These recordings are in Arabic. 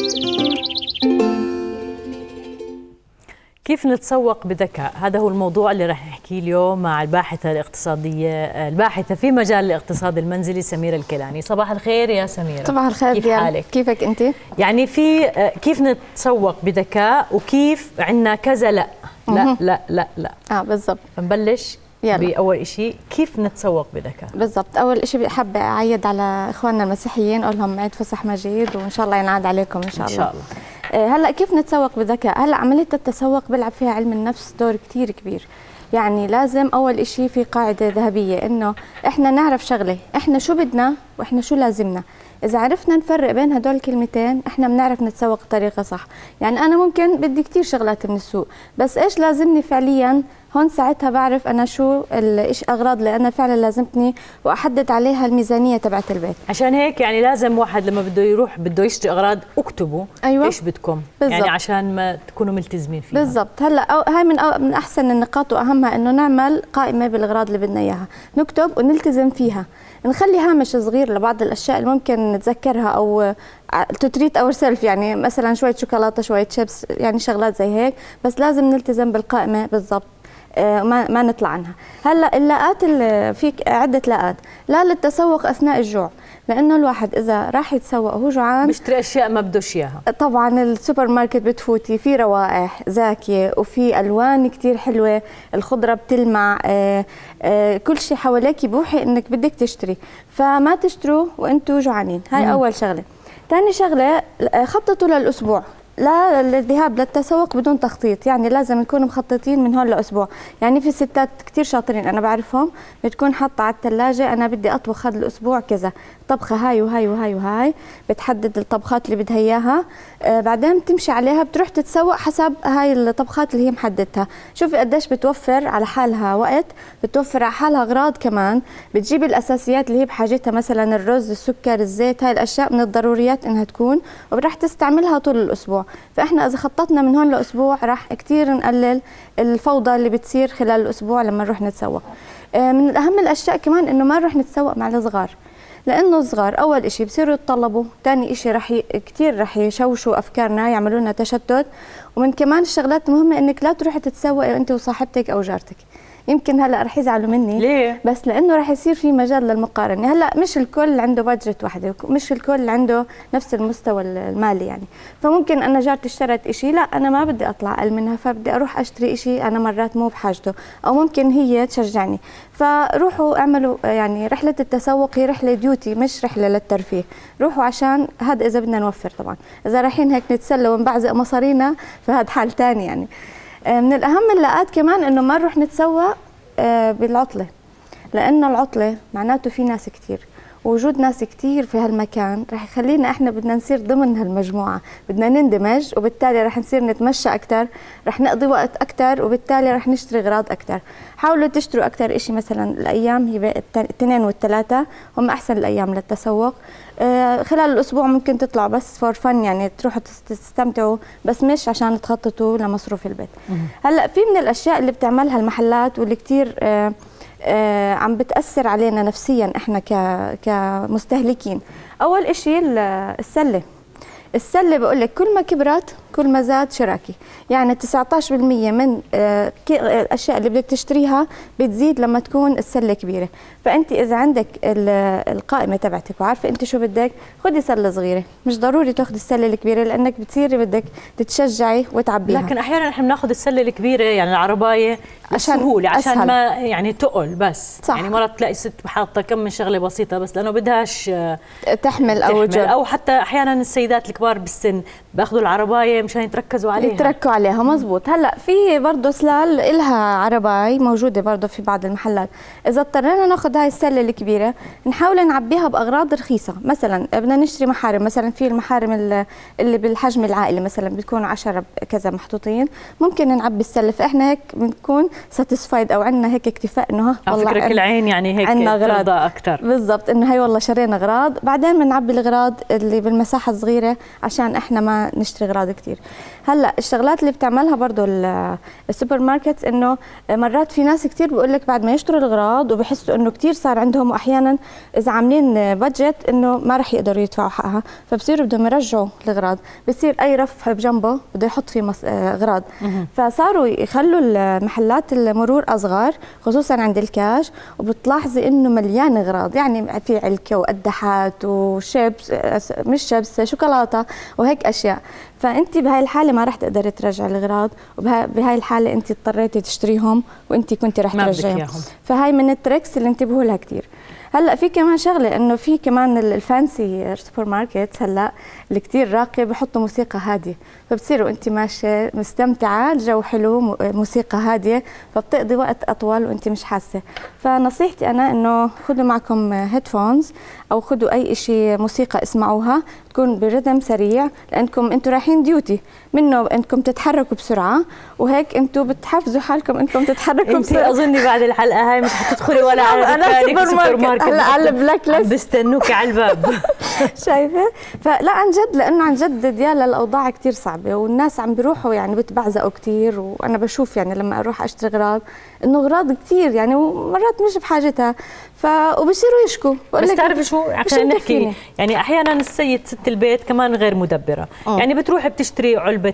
كيف نتسوق بذكاء؟ هذا هو الموضوع اللي رح نحكيه اليوم مع الباحثة الاقتصادية الباحثة في مجال الاقتصاد المنزلي سميرة الكيلاني. صباح الخير يا سميرة. صباح الخير. كيف حالك؟ كيفك انت؟ يعني في كيف نتسوق بذكاء وكيف عندنا كذا لا لا لا لا لا. بالضبط. نبلش بأول شيء كيف نتسوق بذكاء. بالضبط. أول شيء بحب أعيد على إخواننا المسيحيين، أقول لهم عيد فصح مجيد وإن شاء الله ينعاد عليكم إن شاء الله. إن شاء الله. هلا كيف نتسوق بذكاء؟ هلا عملية التسوق بيلعب فيها علم النفس دور كتير كبير. يعني لازم أول شيء في قاعدة ذهبية إنه إحنا نعرف شغلة، إحنا شو بدنا وإحنا شو لازمنا. إذا عرفنا نفرق بين هدول الكلمتين إحنا بنعرف نتسوق بطريقة صح. يعني أنا ممكن بدي كتير شغلات من السوق، بس إيش لازمني فعلياً؟ هون ساعتها بعرف أنا شو الأغراض اللي أنا فعلا لازمتني وأحدد عليها الميزانية تبعت البيت. عشان هيك يعني لازم واحد لما بده يروح بده يشتري أغراض اكتبوا أيوة. إيش بدكم بالزبط. يعني عشان ما تكونوا ملتزمين فيها. بالضبط. هلا هاي من أحسن النقاط وأهمها إنه نعمل قائمة بالأغراض اللي بدنا إياها، نكتب ونلتزم فيها، نخلي هامش صغير لبعض الأشياء اللي ممكن نتذكرها أو تتريت اور سيلف، يعني مثلا شوية شوكولاتة شوية شيبس، يعني شغلات زي هيك، بس لازم نلتزم بالقائمة بالضبط. ما نطلع عنها. هلا اللاءات في عده لاءات، لا للتسوق اثناء الجوع، لانه الواحد اذا راح يتسوق وهو جوعان بيشتري اشياء ما بدوش اياها. طبعا السوبر ماركت بتفوتي في روائح زاكيه وفي الوان كثير حلوه، الخضره بتلمع، كل شيء حواليك بوحي انك بدك تشتري، فما تشتروا وانتم جوعانين. هاي اول شغله. ثاني شغله خططوا للاسبوع، لا الذهاب للتسوق بدون تخطيط، يعني لازم نكون مخططين من هون لاسبوع. يعني في ستات كثير شاطرين انا بعرفهم بتكون حاطه على الثلاجه انا بدي اطبخ هذا الاسبوع كذا، طبخه هاي وهاي وهاي وهاي، بتحدد الطبخات اللي بدها اياها، بعدين بتمشي عليها بتروح تتسوق حسب هاي الطبخات اللي هي محددتها. شوفي قديش بتوفر على حالها وقت، بتوفر على حالها اغراض كمان، بتجيب الاساسيات اللي هي بحاجتها مثلا الرز، السكر، الزيت، هاي الاشياء من الضروريات انها تكون وراح تستعملها طول الاسبوع. فاحنا اذا خططنا من هون لاسبوع راح كثير نقلل الفوضى اللي بتصير خلال الاسبوع لما نروح نتسوق. من اهم الاشياء كمان انه ما نروح نتسوق مع الصغار، لانه الصغار اول شيء بصيروا يتطلبوا، ثاني شيء كثير رح يشوشوا افكارنا، يعملوا لنا تشتت. ومن كمان الشغلات المهمه انك لا تروحي تتسوقي انت وصاحبتك او جارتك. يمكن هلا رح يزعلوا مني ليه؟ بس لانه رح يصير في مجال للمقارنه. هلا مش الكل عنده بادجت وحده، مش الكل عنده نفس المستوى المالي، يعني فممكن انا جارتي اشترت شيء، لا انا ما بدي اطلع اقل منها، فبدي اروح اشتري شيء انا مرات مو بحاجته، او ممكن هي تشجعني. فروحوا اعملوا يعني رحله التسوق هي رحله ديوتي مش رحله للترفيه، روحوا عشان هذا اذا بدنا نوفر. طبعا اذا رايحين هيك نتسلى ونبعزق مصارينا فهذا حال ثاني. يعني من الأهم اللاءات كمان إنه ما نروح نتسوق بالعطلة، لأنه العطلة معناته في ناس كتير، ووجود ناس كتير في هالمكان رح يخلينا إحنا بدنا نصير ضمن هالمجموعة، بدنا نندمج، وبالتالي رح نصير نتمشى أكتر، رح نقضي وقت أكتر، وبالتالي رح نشتري أغراض أكتر. حاولوا تشتروا أكتر إشي، مثلا الأيام هي الاثنين والثلاثة هم أحسن الأيام للتسوق. خلال الأسبوع ممكن تطلعوا بس فور فن، يعني تروحوا تستمتعوا، بس مش عشان تخططوا لمصروف البيت. هلا في من الأشياء اللي بتعملها المحلات واللي كتير عم بتأثر علينا نفسيا احنا كمستهلكين. أول إشي السلة. السلة بقول لك كل ما كبرت كل ما زاد شراكي، يعني 19% من الاشياء اللي بدك تشتريها بتزيد لما تكون السله كبيره. فانت اذا عندك القائمه تبعتك وعارفه انت شو بدك، خدي سله صغيره، مش ضروري تاخذي السله الكبيره لانك بتصيري بدك تتشجعي وتعبيها. لكن احيانا احنا بناخذ السله الكبيره يعني العربايه عشان عشان ما يعني تقل بس صح. يعني مرات تلاقي ست حاطه كم من شغله بسيطه بس لانه بدهاش تحمل او حتى احيانا السيدات الكبار بالسن باخذوا العربايه مشان يتركزوا عليها، يتركوا عليها. مزبوط. هلا في برضه سلال إلها عرباي موجوده برضه في بعض المحلات. اذا اضطرينا ناخذ هاي السله الكبيره نحاول نعبيها باغراض رخيصه، مثلا بدنا نشتري محارم، مثلا في المحارم اللي بالحجم العائلي مثلا بتكون 10 كذا محطوطين، ممكن نعبي السله، فاحنا هيك بنكون ساتيسفايد او عندنا هيك اكتفاء انه والله فكرك العين يعني هيك ترضى اكثر. بالضبط، انه هي والله شرينا اغراض، بعدين بنعبي الاغراض اللي بالمساحه الصغيره عشان احنا ما نشتري اغراض كثير. هلا الشغلات اللي بتعملها برضه السوبر ماركت، انه مرات في ناس كثير بقول لك بعد ما يشتروا الاغراض وبحسوا انه كثير صار عندهم، واحيانا اذا عاملين بادجت انه ما رح يقدروا يدفعوا حقها، فبصيروا بدهم يرجعوا الاغراض، بصير اي رف بجنبه بده يحط فيه اغراض. فصاروا يخلوا المحلات المرور اصغر خصوصا عند الكاش، وبتلاحظي انه مليان اغراض، يعني في علكه وقدحات وشيبس، مش شيبس، شوكولاته وهيك اشياء. فانت بهاي الحاله ما رح تقدري ترجعي الاغراض، وبهاي الحاله انت اضطريتي تشتريهم وانت كنت رح ترجعيهم. فهاي من التريكس اللي انتبهوا لها كثير. هلا في كمان شغله، انه في كمان الفانسي سوبر ماركت هلا اللي كثير راقي بحطوا موسيقى هاديه، فبتصيروا انت ماشيه مستمتعه، الجو حلو، موسيقى هاديه، فبتقضي وقت اطول وانت مش حاسه. فنصيحتي انا انه خذوا معكم هيدفونز او خذوا اي شيء موسيقى اسمعوها تكون برتم سريع، لانكم انتم رايحين ديوتي، منه انكم تتحركوا بسرعه، وهيك انتم بتحفزوا حالكم انكم تتحركوا بسرعه. اظني بعد الحلقه هاي مش حتدخلي ولا على سوبر ماركت هلا على البلاك ليست بيستنوكي على الباب. شايفه؟ فلا عن جد، لانه عن جد ديالا الاوضاع كثير صعبه، والناس عم بيروحوا يعني بتبعزقوا كثير، وانا بشوف يعني لما اروح اشتري اغراض انه اغراض كثير يعني ومرات مش بحاجتها، وبصيروا يشكوا. بس تعرفي شو عشان نحكي، يعني احيانا السيد ست البيت كمان غير مدبره، يعني بتروح بتشتري علبه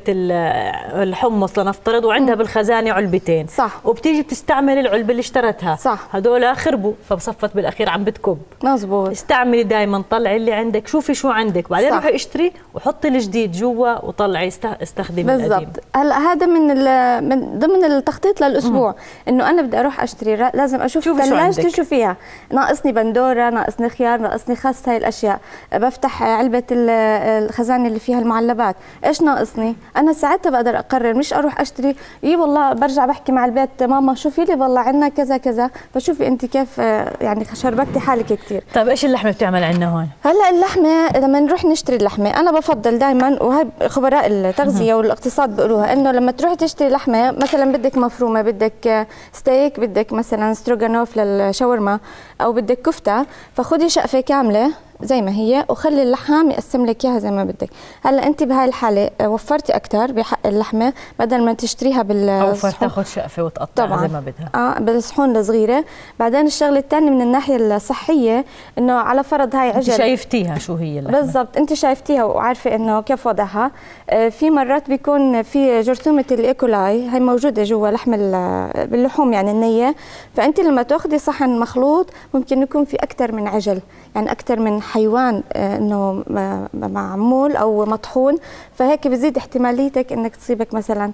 الحمص لنفترض وعندها بالخزانه علبتين، صح، وبتيجي بتستعمل العلبه اللي اشترتها، صح، هدول خربوا، فبصفت بالاخير عم بتكب. مزبوط. استعملي دائما، طلعي اللي عندك، شوفي شو عندك، بعدين روحي اشتري وحطي الجديد جوا وطلعي استخدمي القديم. بالضبط. هلا هذا من ضمن التخطيط للاسبوع، انه انا بدي اروح اشتري، لازم اشوف ثلاجتي شو فيها، ناقصني بندوره، ناقصني خيار، ناقصني خس، هاي الاشياء. بفتح علبه الخزانه اللي فيها المعلبات، ايش ناقصني؟ انا ساعتها بقدر اقرر، مش اروح اشتري والله برجع بحكي مع البيت، ماما شوفي لي والله عندنا كذا كذا، فشوفي انت كيف يعني شربكتي حالك كثير. طيب ايش اللحمه بتعمل عندنا هون؟ هلا اللحمه لما نروح نشتري اللحمه، انا بفضل دائما، وهي خبراء التغذيه والاقتصاد بيقولوها، انه لما تروحي تشتري لحمه مثلا بدك مفرومه، بدك ستيك، بدك مثلا ستروغانوف للشاورما، او بدك كفته، فخذي شقفه كامله زي ما هي وخلي اللحم يقسم لك اياها زي ما بدك. هلا انت بهاي الحاله وفرتي اكثر بحق اللحمه، بدل ما تشتريها اوفر تاخذ شقفه وتقطعها زي ما بدها بالصحون الصغيره. بعدين الشغله الثانيه من الناحيه الصحيه، انه على فرض هاي عجل انت شايفتيها شو هي اللحمه بالضبط، انت شايفتيها وعارفه انه كيف وضعها. في مرات بيكون في جرثومه الايكولاي، هي موجوده جوا لحم باللحوم يعني النيه، فانت لما تاخذي صحن مخلوط ممكن يكون في اكثر من عجل، يعني اكثر من حيوان انه معمول او مطحون، فهيك بزيد احتماليتك انك تصيبك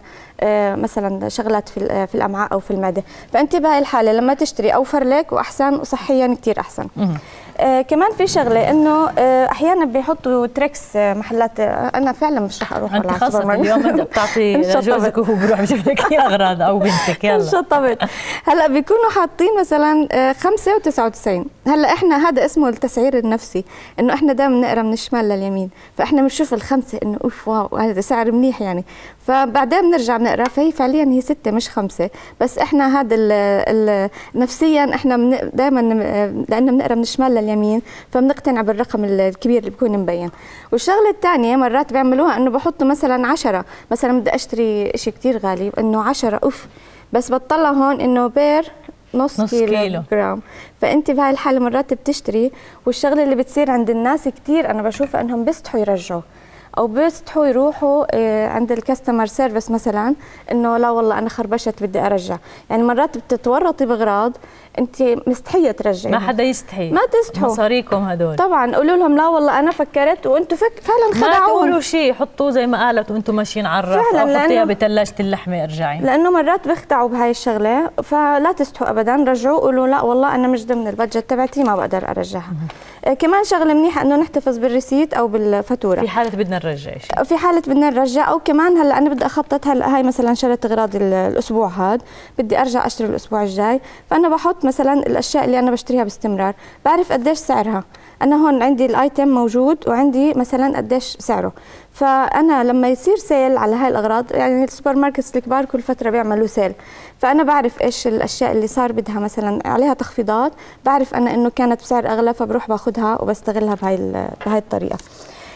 مثلا شغلات في الامعاء او في المعده. فانت بهاي الحاله لما تشتري اوفر لك واحسن وصحيا كثير احسن. كمان في شغله، انه احيانا بيحطوا تريكس محلات، انا فعلا مش رح اروح على السوبر ماركت اليوم، انت بتعطي لجوزك وهو بيروح بيجيب لك اغراض او بنتك. يلا انشطبت. هلا بيكونوا حاطين مثلا 5 و99. هلا احنا هذا اسمه التسعير النفسي، انه احنا دائما نقرا من الشمال لليمين، فاحنا بنشوف الخمسه انه اوف واو هذا سعر منيح يعني، فبعدين بنرجع بنقرا، فهي فعليا هي 6 مش 5، بس احنا هذا نفسيا احنا دائما لانه بنقرا من الشمال لليمين فبنقتنع بالرقم الكبير اللي بيكون مبين. والشغله الثانيه مرات بيعملوها انه بحطوا مثلا 10، مثلا بدي اشتري شيء كثير غالي انه 10 اوف، بس بتطلع هون انه بير نص كيلو جرام، فانت بهاي الحاله مرات بتشتري، والشغله اللي بتصير عند الناس كثير انا بشوفها انهم بيستحوا يرجعوا، او بيستحوا يروحوا عند الكاستمر سيرفيس مثلا انه لا والله انا خربشت بدي ارجع، يعني مرات بتتورطي باغراض انت مستحيه ترجعي. ما حدا يستحي، ما تستحوا، مصاريكم هدول طبعا. قولوا لهم لا والله انا فكرت، وانتم فعلا خدعوهم. ما تقولوا شيء، حطوه زي ما قالت وانتم ماشيين على الرف، او حطيها بثلاجه اللحمه ارجعي، لانه مرات بيخدعوا بهاي الشغله، فلا تستحوا ابدا، رجعوا قولوا لا والله انا مش ضمن البادجت تبعتي ما بقدر ارجعها. كمان شغله منيحه انه نحتفظ بالريسيت او بالفاتوره في حاله بدنا نرجع شيء، في حاله بدنا نرجع. او كمان هلا انا بدي اخطط، هلا هاي مثلا شريت اغراض الاسبوع هذا، بدي ارجع اشتري الاسبوع الجاي، فانا بحط مثلا الاشياء اللي انا بشتريها باستمرار، بعرف قديش سعرها، انا هون عندي الايتم موجود وعندي مثلا قديش سعره، فانا لما يصير سيل على هاي الاغراض، يعني السوبر ماركتس الكبار كل فتره بيعملوا سيل، فانا بعرف ايش الاشياء اللي صار بدها مثلا عليها تخفيضات، بعرف انا انه كانت بسعر اغلى، فبروح باخذها وبستغلها بهاي الطريقه.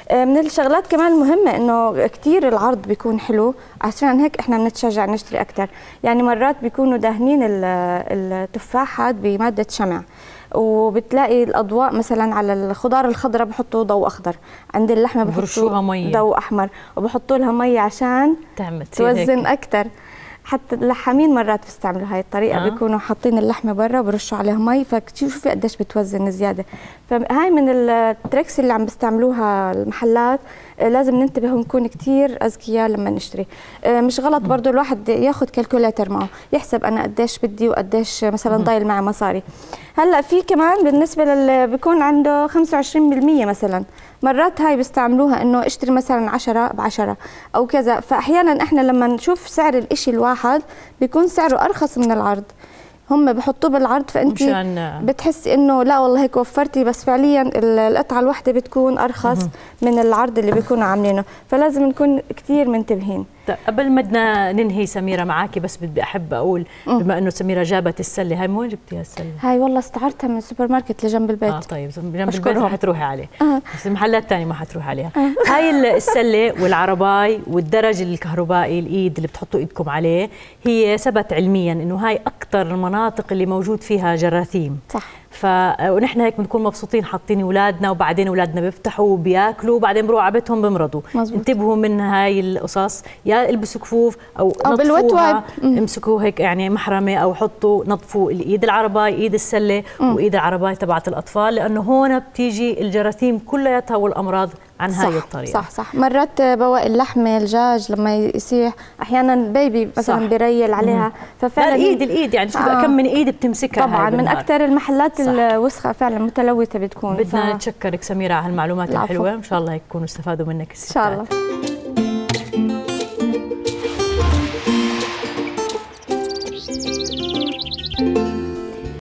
من الشغلات كمان المهمة انه كثير العرض بيكون حلو، عشان هيك احنا بنتشجع نشتري اكثر. يعني مرات بيكونوا داهنين التفاحات بمادة شمع، وبتلاقي الاضواء مثلا على الخضار الخضراء بحطوا ضوء اخضر، عند اللحمه بحطوا ضوء احمر، وبحطوا لها ميه عشان توزن اكثر. حتى اللحامين مرات بيستعملوا هاي الطريقه، بيكونوا حاطين اللحمه برا وبرشوا عليها مي، فشوفي قديش بتوزن زياده. فهاي من التريكس اللي عم بيستعملوها المحلات، لازم ننتبه ونكون كثير اذكياء لما نشتري. مش غلط برضه الواحد ياخذ كالكوليتر معه، يحسب انا قديش بدي وقديش مثلا ضايل معي مصاري. هلا في كمان بالنسبه للي بيكون عنده 25% مثلا، مرات هاي بيستعملوها انه اشتري مثلا 10 ب10 او كذا. فاحيانا احنا لما نشوف سعر الاشي الواحد بيكون سعره ارخص من العرض، هم بحطوه بالعرض، فانت بتحسي انه لا والله هيك وفرتي، بس فعليا القطعه الواحده بتكون ارخص من العرض اللي بيكونوا عاملينه. فلازم نكون كثير منتبهين. قبل ما بدنا ننهي سميرة معاكي، بس بدي أحب أقول بما إنه سميرة جابت السلة، هاي من وين جبتيها السلة؟ هاي والله استعرتها من السوبر ماركت اللي جنب البيت. طيب جنب البيت ما حتروحي عليه، بس المحلات الثانية ما حتروحي عليها. هاي السلة والعرباي والدرج الكهربائي الإيد اللي بتحطوا إيدكم عليه، هي ثبت علميا إنه هاي أكثر المناطق اللي موجود فيها جراثيم. صح. ونحن هيك بنكون مبسوطين حاطين اولادنا، وبعدين اولادنا بيفتحوا وبياكلوا وبعدين بيروحوا على بيتهم بمرضوا. انتبهوا من هاي القصص، يا البسوا كفوف او نظفوها، امسكوا هيك يعني محرمه، او حطوا نظفوا الايد العرباي، ايد السله وايد العرباي تبعت الاطفال، لانه هون بتيجي الجراثيم كلياتها والامراض عن هاي الطريقه. صح. مرات بواقي اللحمه الدجاج لما يسيح احيانا بيبي مثلا بيريل عليها، ففعلا الايد يعني شوف كم من ايد بتمسكها طبعا من اكثر المحلات الوسخه فعلا متلوثه بتكون. بدنا نتشكرك سميرة على هالمعلومات الحلوه، ان شاء الله هيك يكونوا استفادوا منك الستات. ان شاء الله.